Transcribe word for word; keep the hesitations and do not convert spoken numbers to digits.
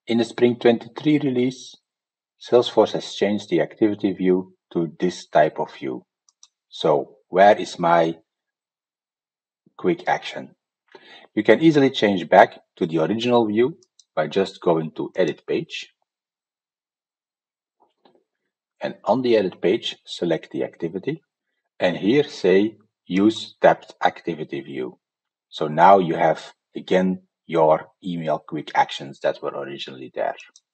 In the Spring twenty-three release, Salesforce has changed the activity view to this type of view. So where is my quick action? You can easily change back to the original view by just going to Edit Page. And on the Edit page, select the activity. And here say Use Tabbed Activity View. So now you have again your email quick actions that were originally there.